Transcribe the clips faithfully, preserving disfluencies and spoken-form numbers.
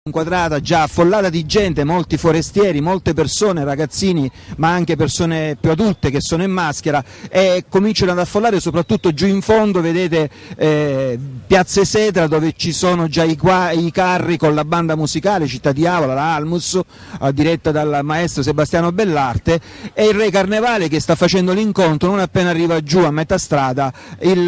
Inquadrata, già affollata di gente, molti forestieri, molte persone, ragazzini ma anche persone più adulte che sono in maschera e cominciano ad affollare soprattutto giù in fondo, vedete eh, Piazza Esedra, dove ci sono già i, i carri con la banda musicale Città di Avola, la Almus, eh, diretta dal maestro Sebastiano Bellarte, e il Re Carnevale che sta facendo l'incontro. Non appena arriva giù a metà strada il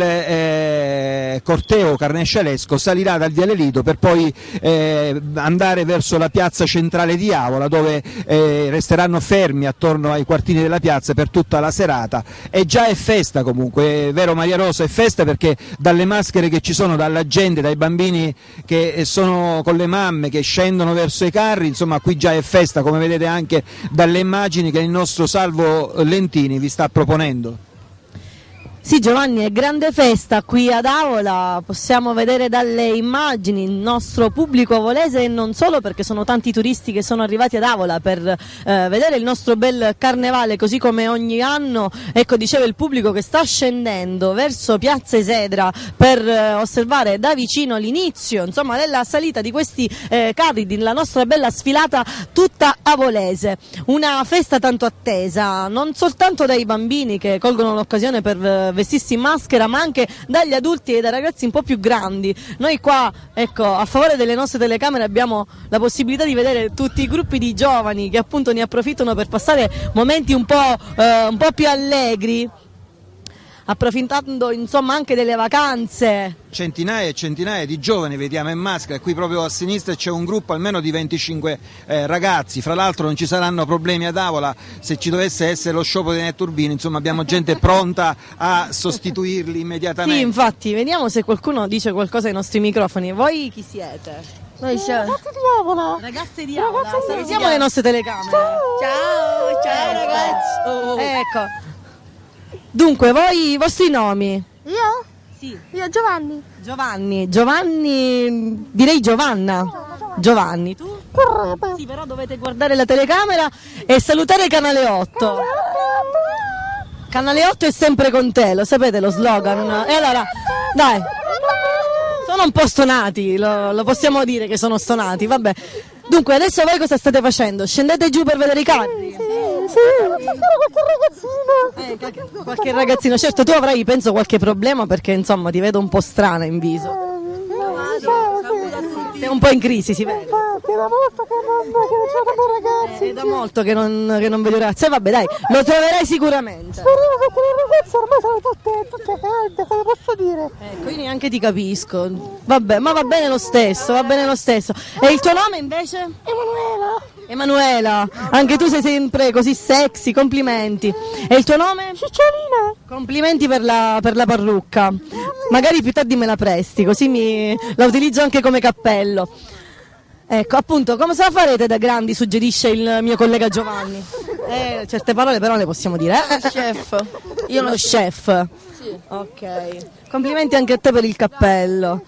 eh, corteo carnescialesco salirà dal Viale Lido per poi eh, andare verso la piazza centrale di Avola, dove eh, resteranno fermi attorno ai quartieri della piazza per tutta la serata. E già è festa comunque, è vero Maria Rosa, è festa perché dalle maschere che ci sono, dalla gente, dai bambini che sono con le mamme che scendono verso i carri, insomma qui già è festa, come vedete anche dalle immagini che il nostro Salvo Lentini vi sta proponendo. Sì Giovanni, è grande festa qui ad Avola, possiamo vedere dalle immagini il nostro pubblico avolese e non solo, perché sono tanti turisti che sono arrivati ad Avola per eh, vedere il nostro bel carnevale, così come ogni anno. Ecco, dicevo, il pubblico che sta scendendo verso Piazza Esedra per eh, osservare da vicino l'inizio, insomma, della salita di questi eh, carri, della nostra bella sfilata tutta avolese. Una festa tanto attesa, non soltanto dai bambini che colgono l'occasione per eh, vestirsi in maschera, ma anche dagli adulti e dai ragazzi un po' più grandi. Noi qua, ecco, a favore delle nostre telecamere abbiamo la possibilità di vedere tutti i gruppi di giovani che appunto ne approfittano per passare momenti un po', eh, un po' più allegri, approfittando insomma anche delle vacanze. Centinaia e centinaia di giovani vediamo in maschera, qui proprio a sinistra c'è un gruppo almeno di venticinque eh, ragazzi. Fra l'altro non ci saranno problemi ad Avola se ci dovesse essere lo sciopero dei netturbini, insomma abbiamo gente pronta a sostituirli immediatamente. Sì, infatti, vediamo se qualcuno dice qualcosa ai nostri microfoni. Voi chi siete? Noi siamo ragazzi di Avola. Ragazze di Avola, salutiamo le nostre telecamere. Ciao, ciao, ciao ragazzi. Oh. Ecco. Dunque, voi, i vostri nomi? Io? Sì. Io Giovanni. Giovanni, Giovanni, direi Giovanna. No, Giovanni, tu? Correbe. Sì, però dovete guardare la telecamera e salutare Canale otto. Canale otto è sempre con te, lo sapete lo slogan? E allora, dai, sono un po' stonati, lo, lo possiamo dire che sono stonati, vabbè. Dunque, adesso voi cosa state facendo? Scendete giù per vedere i carri? Sì, sì, qualche ragazzino. Eh, qualche ragazzino, certo, tu avrai penso qualche problema perché insomma ti vedo un po' strana in viso. Sei un po' in crisi, si vede. Infatti, da molto che non, che non c'erano dei ragazzi. È da molto che non, che non vedo ragazzi. E vabbè, dai, lo troverai sicuramente. Speriamo, perché le ragazze ormai sono tutte, tutte calde, come posso dire? Ecco, io neanche ti capisco. Vabbè, ma va bene lo stesso, va bene lo stesso. E il tuo nome invece? Emanuela. Emanuela, anche tu sei sempre così sexy, complimenti. E il tuo nome? Cicciolina. Complimenti per la, per la parrucca. Magari più tardi me la presti, così mi, la utilizzo anche come cappello. Ecco, appunto, come se la farete da grandi, suggerisce il mio collega Giovanni. Eh, certe parole però le possiamo dire, eh? Chef. Io lo chef. Sì. Ok. Complimenti anche a te per il cappello.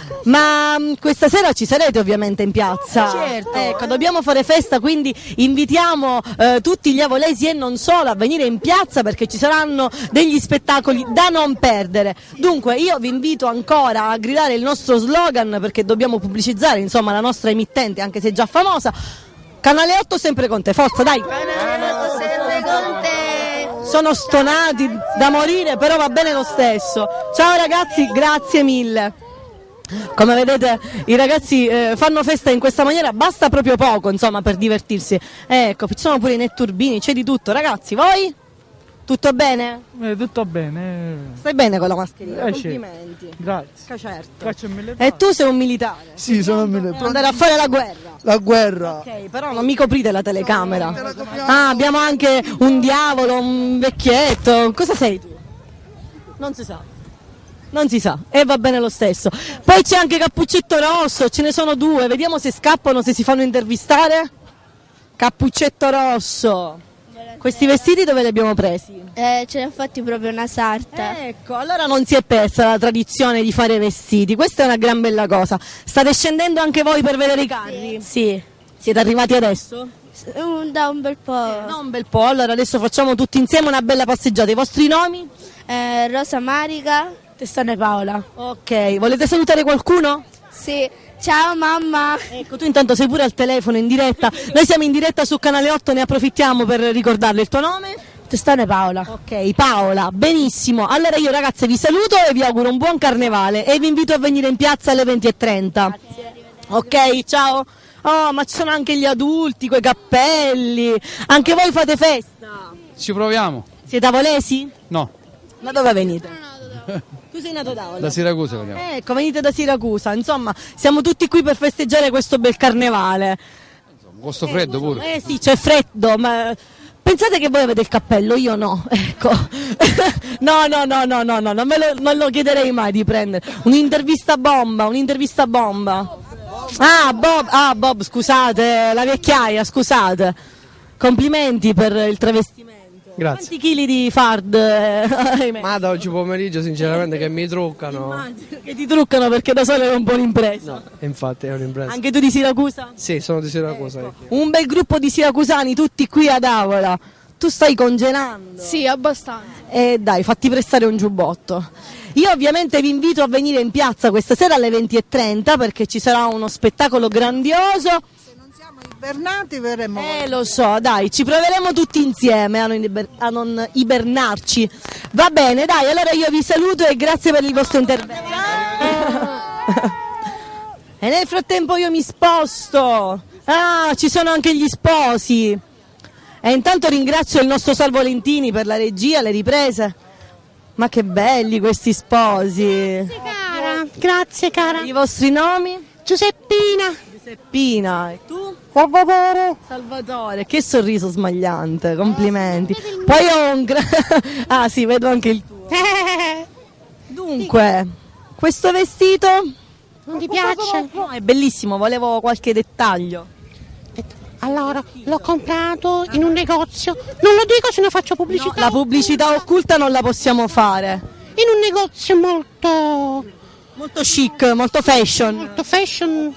Ma mh, questa sera ci sarete ovviamente in piazza. Certo. Ecco, dobbiamo fare festa, quindi invitiamo eh, tutti gli avolesi e non solo a venire in piazza perché ci saranno degli spettacoli da non perdere. Dunque io vi invito ancora a gridare il nostro slogan perché dobbiamo pubblicizzare insomma la nostra emittente, anche se già famosa. Canale otto sempre con te, forza dai! Canale otto sempre con te! Sono stonati da morire, però va bene lo stesso. Ciao ragazzi, grazie mille. Come vedete i ragazzi eh, fanno festa in questa maniera, basta proprio poco insomma per divertirsi. Ecco, ci sono pure i netturbini, c'è di tutto. Ragazzi, voi? Tutto bene? Eh, tutto bene. Stai bene con la mascherina, Eh, complimenti. Grazie. Certo. Grazie mille. E tu sei un militare? Sì, sono un militare. Devo andare a fare la guerra. La guerra. Ok, però non mi coprite la telecamera. Ah, abbiamo anche un diavolo, un vecchietto. Cosa sei tu? Non si sa. Non si sa, e va bene lo stesso. Poi c'è anche Cappuccetto Rosso, ce ne sono due, vediamo se scappano, se si fanno intervistare. Cappuccetto Rosso. Questi vestiti dove li abbiamo presi? Eh, ce ne ha fatti proprio una sarta. Ecco, allora non si è persa la tradizione di fare vestiti, questa è una gran bella cosa. State scendendo anche voi per vedere i carri? Sì. Siete arrivati adesso? Un, da un bel po'. Eh, no, un bel po', allora adesso facciamo tutti insieme una bella passeggiata. I vostri nomi? Eh, Rosa Marica. Testane Paola. Ok, volete salutare qualcuno? Sì, Ciao mamma. Ecco, tu intanto sei pure al telefono in diretta. Noi siamo in diretta su Canale otto, ne approfittiamo per ricordarle il tuo nome. Testone Paola. Ok, Paola, benissimo. Allora io ragazze vi saluto e vi auguro un buon carnevale e vi invito a venire in piazza alle venti e trenta. Grazie. Ok, ciao. Oh, ma ci sono anche gli adulti, coi cappelli. Anche voi fate festa? Ci proviamo. Siete avolesi? No. Da dove venite? Tu sei nato da Avola? Da Siracusa veniamo. Ecco, venite da Siracusa. Insomma, siamo tutti qui per festeggiare questo bel carnevale. Con sto freddo pure. Eh sì, c'è freddo, ma pensate che voi avete il cappello, io no, ecco. no, no, no, no, no, no, non, me lo, non lo chiederei mai di prendere. Un'intervista bomba, un'intervista bomba. Ah, Bob, ah, Bob, scusate, la vecchiaia, scusate. Complimenti per il travestimento. Grazie. Quanti chili di fard? eh, Ma da oggi pomeriggio sinceramente che mi truccano. Immagino che ti truccano perché da solo è un po' un'impresa. No, infatti è un'impresa. Anche tu di Siracusa? Sì, sono di Siracusa. Ecco. Un bel gruppo di siracusani tutti qui ad Avola. Tu stai congelando? Sì, abbastanza. E dai, fatti prestare un giubbotto. Io ovviamente vi invito a venire in piazza questa sera alle venti e trenta perché ci sarà uno spettacolo grandioso. Se non siamo ibernati verremo. Eh lo so, dai, ci proveremo tutti insieme a non, iber- a non ibernarci. Va bene, dai, allora io vi saluto e grazie per il vostro intervento. E nel frattempo io mi sposto. Ah, ci sono anche gli sposi. E intanto ringrazio il nostro Sal Volentini per la regia, le riprese. Ma che belli questi sposi. Grazie cara, grazie cara. I vostri nomi? Giuseppina. Giuseppina. E tu? Salvatore. Salvatore, che sorriso smagliante, complimenti. Poi ho un gra- Ah sì, vedo anche il tuo. Dunque, questo vestito? Non ti piace? No, è bellissimo, volevo qualche dettaglio. Allora, l'ho comprato in un negozio. Non lo dico se ne faccio pubblicità. No, la pubblicità occulta non la possiamo fare. In un negozio molto Molto chic, molto fashion. molto fashion.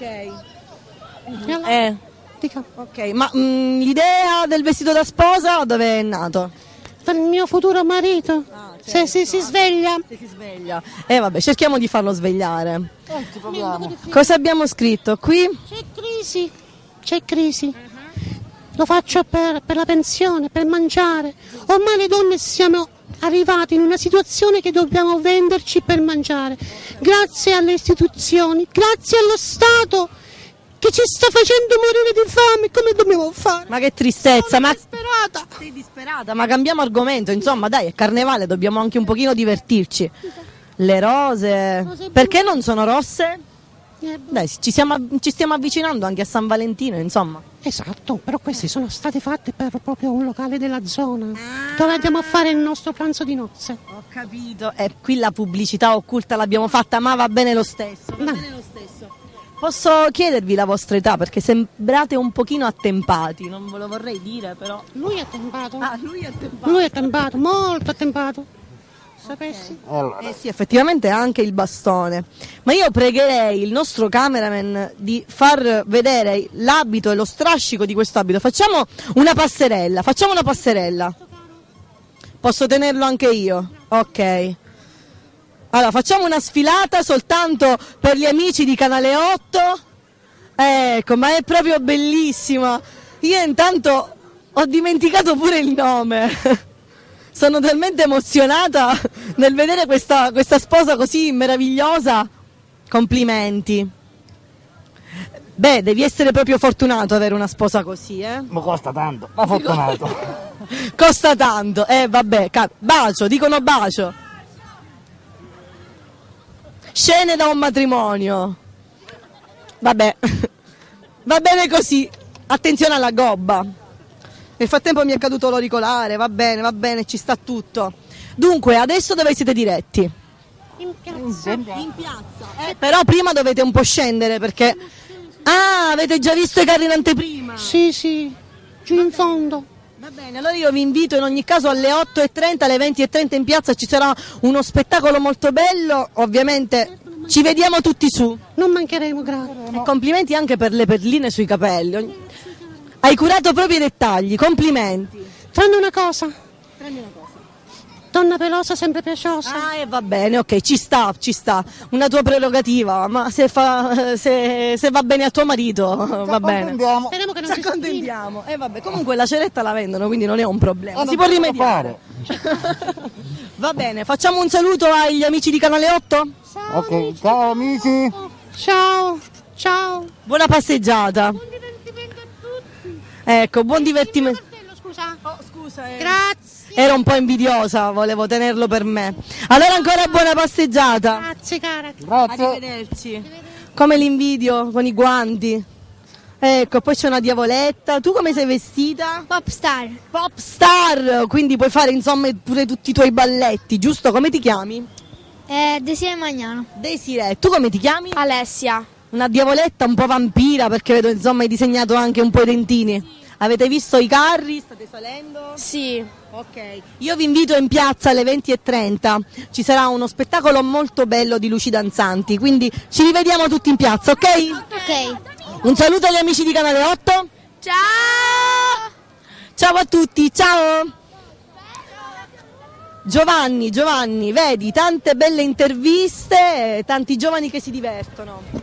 Ok. Eh, Dica, ok, ma mm, l'idea del vestito da sposa dove è nato? per il mio futuro marito. Se si, si sveglia. Se si sveglia. Eh vabbè, cerchiamo di farlo svegliare. Cosa abbiamo scritto qui? C'è crisi. C'è crisi. Lo faccio per, per la pensione, per mangiare. Ormai le donne siamo arrivate in una situazione che dobbiamo venderci per mangiare. Grazie alle istituzioni, grazie allo Stato che ci sta facendo morire di fame. Come dobbiamo fare? Ma che tristezza, ma Disperata. sei disperata, ma cambiamo argomento, insomma, dai, è carnevale, dobbiamo anche un pochino divertirci. Le rose, perché non sono rosse? Eh, Dai, ci, siamo, ci stiamo avvicinando anche a San Valentino, insomma. Esatto, però queste sono state fatte per proprio un locale della zona dove andiamo a fare il nostro pranzo di nozze. Ho capito. E qui la pubblicità occulta l'abbiamo fatta, ma va bene lo stesso. Va No. bene lo stesso. Posso chiedervi la vostra età perché sembrate un pochino attempati, non ve lo vorrei dire però. Lui è attempato. Ah, lui è attempato. Lui è attempato, molto attempato. Sapessi? Eh sì, effettivamente ha anche il bastone. Ma io pregherei il nostro cameraman di far vedere l'abito e lo strascico di questo abito. Facciamo una passerella, facciamo una passerella. Posso tenerlo anche io? Ok. Allora, facciamo una sfilata soltanto per gli amici di Canale otto. Ecco, ma è proprio bellissima. Io intanto ho dimenticato pure il nome. Sono talmente emozionata nel vedere questa, questa sposa così meravigliosa. Complimenti. Beh, devi essere proprio fortunato avere una sposa così, eh? Ma costa tanto, ma fortunato. Costa tanto, eh vabbè, cap- bacio, dicono bacio. Scene da un matrimonio. Vabbè, va bene così. Attenzione alla gobba. Nel frattempo mi è caduto l'auricolare, va bene, va bene, ci sta tutto. Dunque, adesso dove siete diretti? In piazza. In piazza. Eh, però prima dovete un po' scendere perché... Ah, avete già visto i carri in anteprima? Sì, sì, giù in fondo. Va bene, allora io vi invito in ogni caso alle otto e trenta, alle venti e trenta in piazza ci sarà uno spettacolo molto bello, ovviamente ci vediamo tutti su. Non mancheremo, grazie. E complimenti anche per le perline sui capelli. Ogni- Hai curato proprio i dettagli, complimenti. Tranne una cosa. Prendi una cosa. donna pelosa sempre piaciosa. Ah, e va bene, ok, ci sta, ci sta, una tua prerogativa, ma se, fa, se, se va bene a tuo marito, va bene. Speriamo che non Ci si accontentiamo. E vabbè, comunque la ceretta la vendono, quindi non è un problema, Eh, si non può si può rimediare. Va bene, facciamo un saluto agli amici di Canale otto? Ok, ciao amici. Ciao, ciao. Buona passeggiata. Buon divertimento a tutti. Ecco, buon divertimento. Scusa. Oh, scusa, eh. Grazie. Ero un po' invidiosa, volevo tenerlo per me. Allora ancora buona passeggiata. Grazie cara. Grazie. Arrivederci. Come li invidio con i guanti. Ecco, poi c'è una diavoletta. Tu come sei vestita? Popstar. Pop star, quindi puoi fare insomma pure tutti i tuoi balletti, giusto? Come ti chiami? Eh, Desiree Magnano. Desiree. Tu come ti chiami? Alessia. Una diavoletta un po' vampira, perché vedo insomma hai disegnato anche un po' i dentini. Avete visto i carri? State salendo? Sì. Ok, io vi invito in piazza alle venti e trenta, ci sarà uno spettacolo molto bello di luci danzanti, quindi ci rivediamo tutti in piazza, ok? Ok. Un saluto agli amici di Canale otto. Ciao. Ciao a tutti, ciao! Giovanni, Giovanni, vedi, tante belle interviste, tanti giovani che si divertono.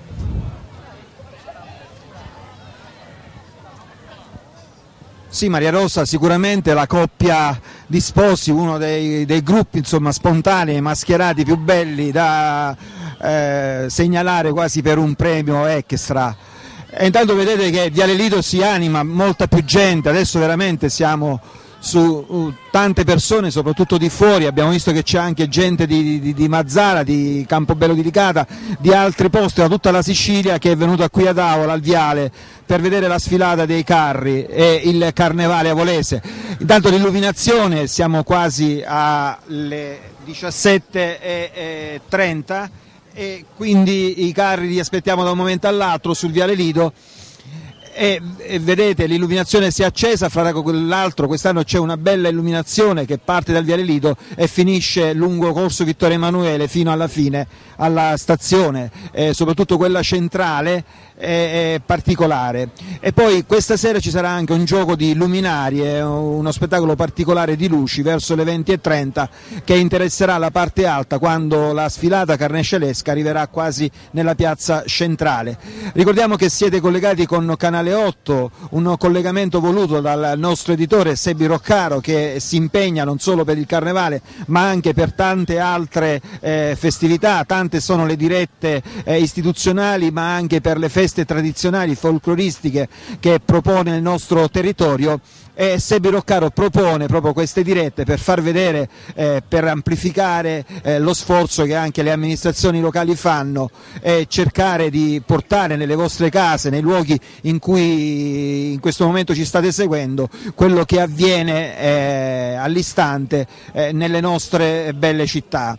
Sì, Maria Rosa, sicuramente la coppia di sposi, uno dei, dei gruppi insomma, spontanei, mascherati più belli da eh, segnalare quasi per un premio extra. E intanto vedete che Viale Lido si anima, molta più gente, adesso veramente siamo su uh, tante persone, soprattutto di fuori, abbiamo visto che c'è anche gente di, di, di Mazzara, di Campobello di Licata, di altri posti, da tutta la Sicilia che è venuta qui ad Avola, al Viale, per vedere la sfilata dei carri e il carnevale avolese. Intanto l'illuminazione, siamo quasi alle diciassette e trenta e quindi i carri li aspettiamo da un momento all'altro sul Viale Lido. E, e vedete l'illuminazione si è accesa, fra l'altro quest'anno c'è una bella illuminazione che parte dal Viale Lido e finisce lungo Corso Vittorio Emanuele fino alla fine, alla stazione, eh, soprattutto quella centrale è, è particolare. E poi questa sera ci sarà anche un gioco di luminarie, uno spettacolo particolare di luci verso le venti e trenta che interesserà la parte alta quando la sfilata carnescialesca arriverà quasi nella piazza centrale. Ricordiamo che siete collegati con Canale otto, un collegamento voluto dal nostro editore Sebi Roccaro che si impegna non solo per il carnevale ma anche per tante altre eh, festività, tante sono le dirette eh, istituzionali ma anche per le feste tradizionali folcloristiche che propone il nostro territorio. E Sebi Roccaro propone proprio queste dirette per far vedere, eh, per amplificare eh, lo sforzo che anche le amministrazioni locali fanno e cercare di portare nelle vostre case, nei luoghi in cui in questo momento ci state seguendo, quello che avviene eh, all'istante eh, nelle nostre belle città.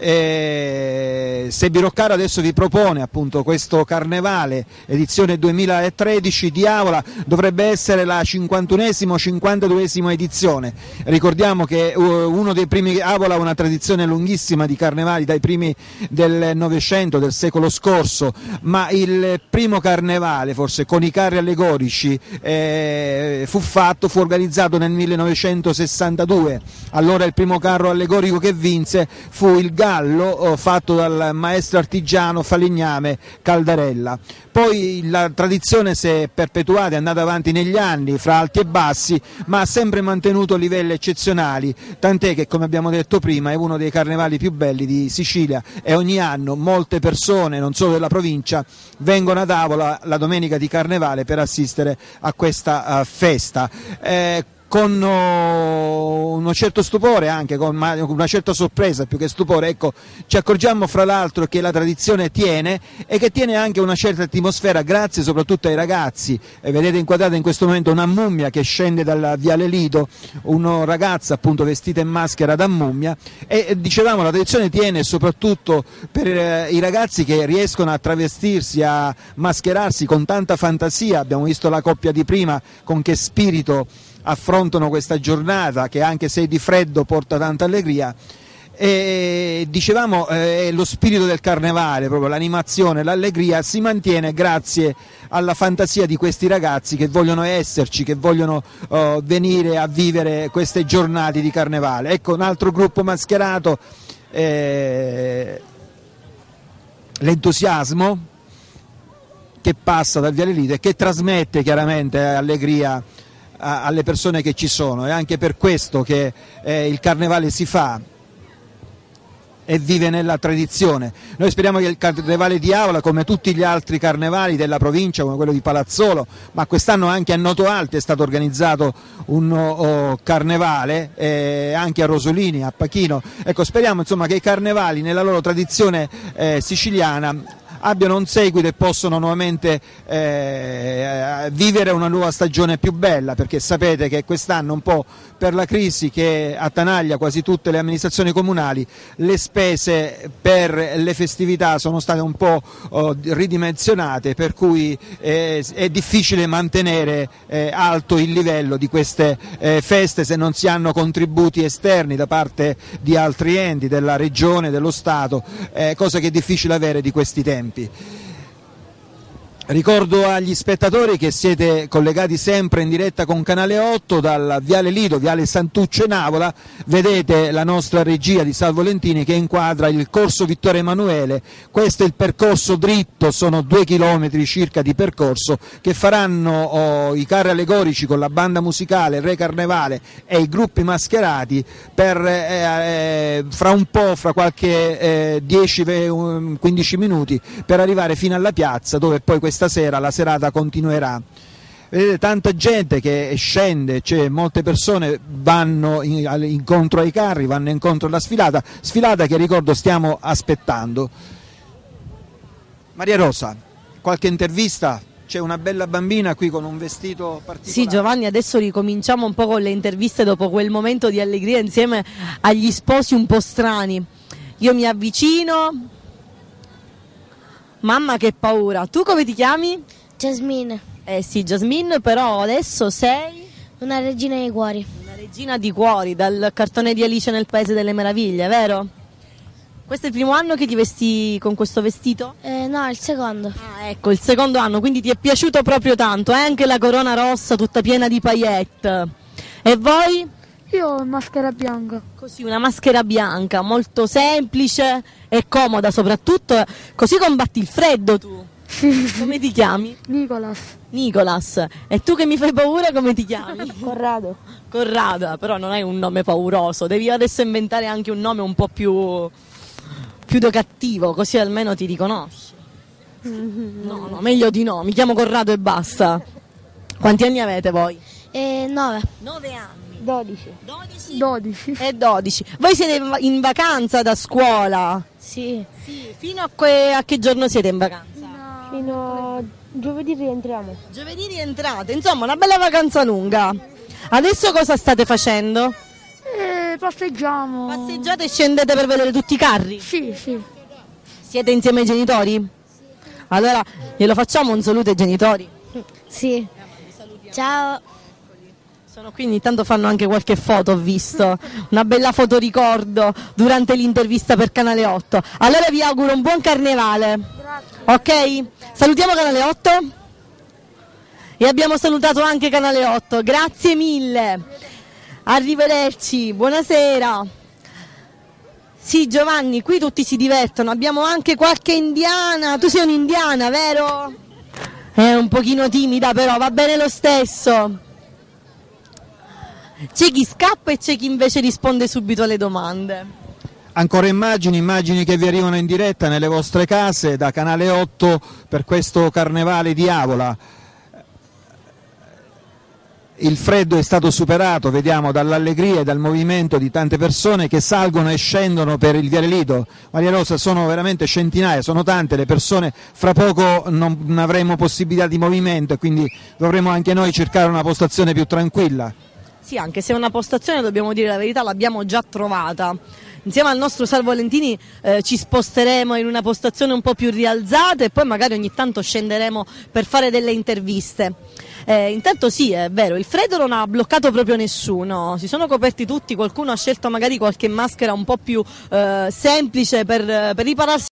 Eh, Sebi Roccaro adesso vi propone appunto questo carnevale edizione duemilatredici di Avola, dovrebbe essere la cinquantunesima cinquantaduesima edizione. Ricordiamo che uh, uno dei primi Avola ha una tradizione lunghissima di carnevali dai primi del Novecento, del secolo scorso, ma il primo carnevale forse con i carri allegorici eh, fu fatto, fu organizzato nel millenovecentosessantadue. Allora il primo carro allegorico che vinse fu il Gallo, oh, fatto dal maestro artigiano falegname Caldarella. Poi la tradizione si è perpetuata, è andata avanti negli anni, fra alti e bassi, ma ha sempre mantenuto livelli eccezionali, tant'è che, come abbiamo detto prima, è uno dei carnevali più belli di Sicilia e ogni anno molte persone, non solo della provincia, vengono ad Avola la domenica di carnevale per assistere a questa uh, festa. Eh, con uh, uno certo stupore, anche con una certa sorpresa più che stupore, ecco, ci accorgiamo fra l'altro che la tradizione tiene e che tiene anche una certa atmosfera grazie soprattutto ai ragazzi. E vedete inquadrata in questo momento una mummia che scende dal Viale Lido, una ragazza appunto vestita in maschera da mummia, e dicevamo la tradizione tiene soprattutto per eh, i ragazzi che riescono a travestirsi, a mascherarsi con tanta fantasia. Abbiamo visto la coppia di prima con che spirito affrontano questa giornata che anche se è di freddo porta tanta allegria, E dicevamo eh, lo spirito del carnevale, proprio l'animazione, l'allegria si mantiene grazie alla fantasia di questi ragazzi che vogliono esserci, che vogliono oh, venire a vivere queste giornate di carnevale. Ecco un altro gruppo mascherato, eh, l'entusiasmo che passa dal Viale Lido e che trasmette chiaramente allegria a, alle persone che ci sono. È anche per questo che eh, il carnevale si fa e vive nella tradizione. Noi speriamo che il carnevale di Avola, come tutti gli altri carnevali della provincia, come quello di Palazzolo, ma quest'anno anche a Noto Alto è stato organizzato un oh, carnevale, eh, anche a Rosolini, a Pachino. Ecco, speriamo insomma che i carnevali nella loro tradizione eh, siciliana abbiano un seguito e possono nuovamente eh, vivere una nuova stagione più bella, perché sapete che quest'anno un po' per la crisi che attanaglia quasi tutte le amministrazioni comunali, le spese per le festività sono state un po' oh, ridimensionate, per cui eh, è difficile mantenere eh, alto il livello di queste eh, feste se non si hanno contributi esterni da parte di altri enti, della regione, dello Stato, eh, cosa che è difficile avere di questi tempi. Ricordo agli spettatori che siete collegati sempre in diretta con Canale otto dal Viale Lido, Viale Santuccio in Avola. Vedete la nostra regia di Salvo Lentini che inquadra il corso Vittorio Emanuele. Questo è il percorso dritto, sono due chilometri circa di percorso che faranno oh, i carri allegorici con la banda musicale, il Re Carnevale e i gruppi mascherati per eh, eh, fra un po', fra qualche eh, dieci quindici minuti, per arrivare fino alla piazza, dove poi questa sera la serata continuerà. Vedete tanta gente che scende, cioè molte persone vanno in, incontro ai carri, vanno incontro alla sfilata, sfilata che ricordo stiamo aspettando. Maria Rosa, qualche intervista? C'è una bella bambina qui con un vestito particolare. Sì Giovanni, adesso ricominciamo un po' con le interviste dopo quel momento di allegria insieme agli sposi un po' strani. Io mi avvicino. Mamma che paura, tu come ti chiami? Jasmine, Eh sì, Jasmine, però adesso sei una regina dei cuori. una regina di cuori, dal cartone di Alice nel Paese delle Meraviglie, vero? Questo è il primo anno che ti vesti con questo vestito? Eh, no, il secondo. Ah, ecco, il secondo anno, quindi ti è piaciuto proprio tanto, eh? Anche la corona rossa tutta piena di paillette. E voi? Io ho maschera bianca. Così, una maschera bianca, molto semplice e comoda soprattutto, così combatti il freddo tu. Come ti chiami? Nicolas. Nicolas. E tu che mi fai paura come ti chiami? Corrado. Corrado, però non hai un nome pauroso, devi adesso inventare anche un nome un po' più, più da cattivo, così almeno ti riconosci. No, no, meglio di no, mi chiamo Corrado e basta. Quanti anni avete voi? Eh, nove. Nove anni. dodici. Dodici? dodici. E dodici. Voi siete in va- in vacanza da scuola? Sì. Sì. Fino a, que- a che giorno siete in vacanza? Fino a giovedì rientriamo. Giovedì rientrate, insomma una bella vacanza lunga. Adesso cosa state facendo? E passeggiamo. Passeggiate e scendete per vedere tutti i carri? Sì, sì. Siete insieme ai genitori? Allora glielo facciamo un saluto ai genitori? Sì. Ciao. Sono qui, ogni tanto fanno anche qualche foto, ho visto, una bella fotoricordo durante l'intervista per Canale otto. Allora vi auguro un buon carnevale. Grazie. Ok? Salutiamo Canale otto e abbiamo salutato anche Canale otto. Grazie mille. Arrivederci, buonasera. Sì Giovanni, qui tutti si divertono, abbiamo anche qualche indiana. Tu sei un'indiana, vero? È un pochino timida però, va bene lo stesso. C'è chi scappa e c'è chi invece risponde subito alle domande. Ancora immagini, immagini che vi arrivano in diretta nelle vostre case da Canale otto per questo carnevale di Avola. Il freddo è stato superato, vediamo dall'allegria e dal movimento di tante persone che salgono e scendono per il Viale Lido. Maria Rosa, sono veramente centinaia, sono tante le persone, fra poco non avremo possibilità di movimento e quindi dovremo anche noi cercare una postazione più tranquilla. Sì, anche se una postazione, dobbiamo dire la verità, l'abbiamo già trovata. Insieme al nostro Salvo Valentini eh, ci sposteremo in una postazione un po' più rialzata e poi magari ogni tanto scenderemo per fare delle interviste. Eh, intanto sì, è vero, il freddo non ha bloccato proprio nessuno, si sono coperti tutti, qualcuno ha scelto magari qualche maschera un po' più eh, semplice per, per ripararsi